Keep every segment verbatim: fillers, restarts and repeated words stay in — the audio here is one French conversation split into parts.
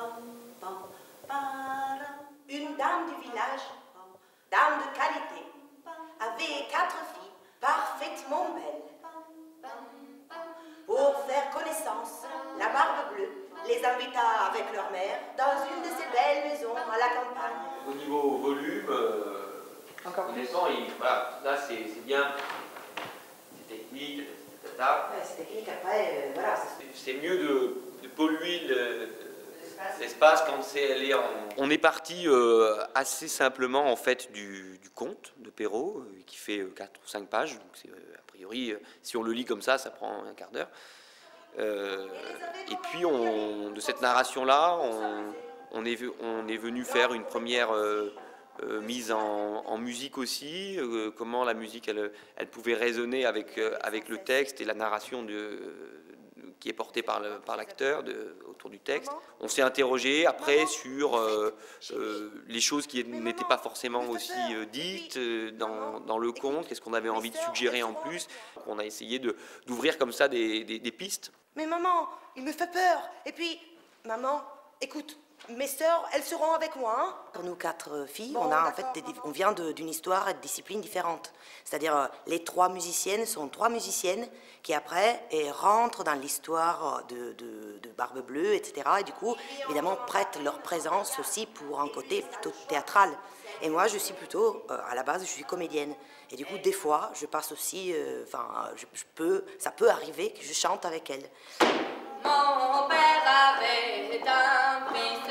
Une dame du village, dame de qualité, avait quatre filles parfaitement belles. Pour faire connaissance, la Barbe Bleue les invita avec leur mère dans une de ces belles maisons à la campagne. Au niveau volume, euh, Encore honnêtement, il, voilà, là c'est bien, c'est technique, et cetera. Ouais, c'est technique, après, euh, voilà. C'est mieux de, de polluer l'espace quand c'est elle est en... On est parti euh, assez simplement en fait du, du conte de Perrault, euh, qui fait euh, quatre ou cinq pages, donc c'est, euh, a priori, euh, si on le lit comme ça, ça prend un quart d'heure. Euh, et puis on, de cette narration-là, on, on, est, on est venu faire une première euh, euh, mise en, en musique aussi, euh, comment la musique elle, elle pouvait résonner avec, euh, avec le texte et la narration de, euh, qui est portée par l'acteur autour du texte. On s'est interrogé après sur euh, euh, les choses qui n'étaient pas forcément aussi euh, dites euh, dans, dans le conte, qu'est-ce qu'on avait envie de suggérer en plus. On a essayé d'ouvrir comme ça des, des, des pistes. Mais maman, il me fait peur. Et puis, maman, écoute, mes sœurs, elles seront avec moi. Hein. Pour nous quatre filles, bon, on, a, en fait, des, on vient d'une histoire et de disciplines différentes. C'est-à-dire, euh, les trois musiciennes sont trois musiciennes qui, après, et rentrent dans l'histoire de, de, de Barbe Bleue, et cetera. Et du coup, évidemment, prêtent leur présence aussi pour un côté plutôt théâtral. Et moi, je suis plutôt, euh, à la base, je suis comédienne. Et du coup, des fois, je passe aussi, enfin, euh, je, je peux, ça peut arriver que je chante avec elle. Mon père avait un fils,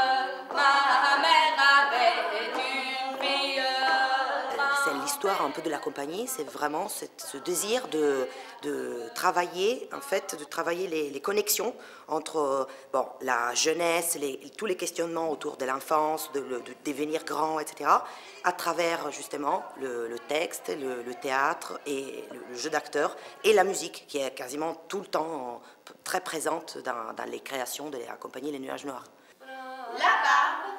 ma mère avait une fille. C'est l'histoire un peu de la compagnie, c'est vraiment cette, ce désir de, de travailler, en fait, de travailler les, les connexions entre bon, la jeunesse, les, tous les questionnements autour de l'enfance, de, de, de devenir grand, et cetera, à travers justement le, le texte, le, le théâtre et le, le jeu d'acteur et la musique qui est quasiment tout le temps très présente dans, dans les créations de la compagnie Les Nuages Noirs. La barbe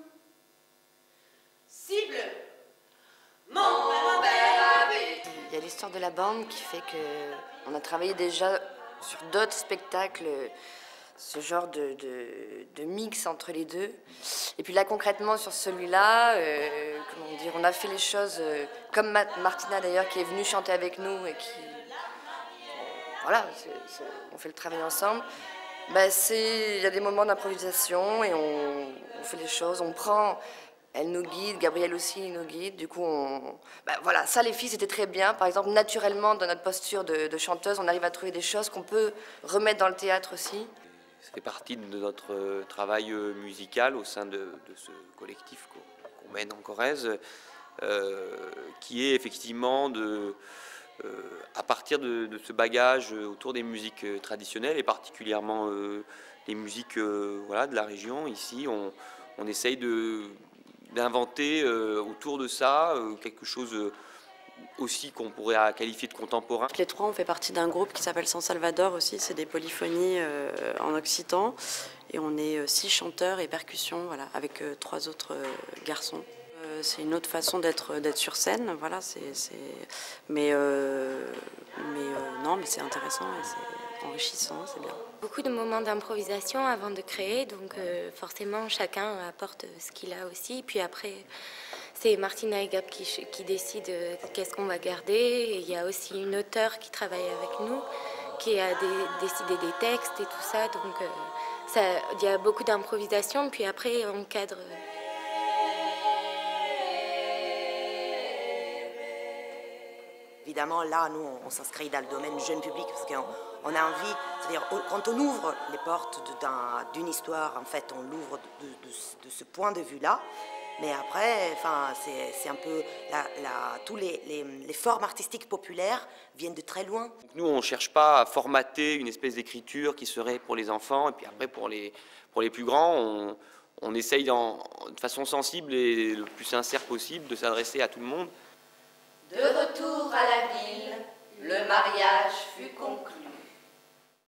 si bleue. Mon père avait... Il y a l'histoire de la bande qui fait qu'on a travaillé déjà sur d'autres spectacles, ce genre de, de, de mix entre les deux. Et puis là, concrètement, sur celui-là, euh, comment dire, on a fait les choses euh, comme Martina d'ailleurs, qui est venue chanter avec nous et qui... Voilà, c'est, c'est, on fait le travail ensemble. Ben, c'est, il y a des moments d'improvisation et on, on fait les choses, on prend... Elle nous guide, Gabrielle aussi nous guide, du coup, on... ben voilà, ça les filles c'était très bien. Par exemple, naturellement, dans notre posture de, de chanteuse, on arrive à trouver des choses qu'on peut remettre dans le théâtre aussi. Ça fait partie de notre travail musical au sein de, de ce collectif qu'on qu'on mène en Corrèze, euh, qui est effectivement de, euh, à partir de, de ce bagage autour des musiques traditionnelles et particulièrement euh, les musiques euh, voilà, de la région. Ici, on, on essaye de d'inventer euh, autour de ça euh, quelque chose euh, aussi qu'on pourrait qualifier de contemporain. Les trois, on fait partie d'un groupe qui s'appelle San Salvador aussi, c'est des polyphonies euh, en occitan, et on est euh, six chanteurs et percussions, voilà, avec euh, trois autres euh, garçons. Euh, c'est une autre façon d'être d'être sur scène, voilà, c'est, c'est... mais, euh, mais euh, non, mais c'est intéressant et c'est enrichissant, c'est bien. Beaucoup de moments d'improvisation avant de créer, donc euh, forcément chacun apporte ce qu'il a aussi. Puis après, c'est Martina et Gab qui, qui décident qu'est-ce qu'on va garder. Et il y a aussi une auteure qui travaille avec nous, qui a des, décidé des textes et tout ça. Donc euh, ça, il y a beaucoup d'improvisation, puis après on cadre. Évidemment, là, nous, on, on s'inscrit dans le domaine jeune public parce qu'on on a envie, c'est-à-dire quand on ouvre les portes d'une histoire, en fait, on l'ouvre de, de, de ce point de vue-là. Mais après, enfin, c'est un peu, la, la, tous les, les, les formes artistiques populaires viennent de très loin. Nous, on ne cherche pas à formater une espèce d'écriture qui serait pour les enfants, et puis après, pour les, pour les plus grands, on, on essaye en, de façon sensible et le plus sincère possible de s'adresser à tout le monde. De retour à la ville, le mariage fut conclu.